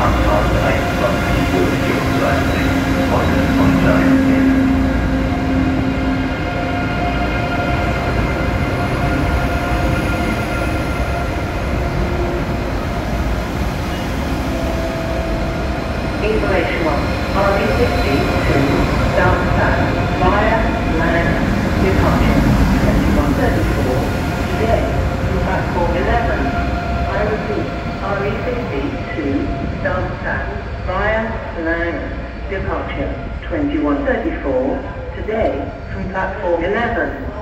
Information 1. RB60 to Darmstadt via land departure 2134 today from platform 11. I repeat, RE60 to Darmstadt via land departure 2134 today from platform 11.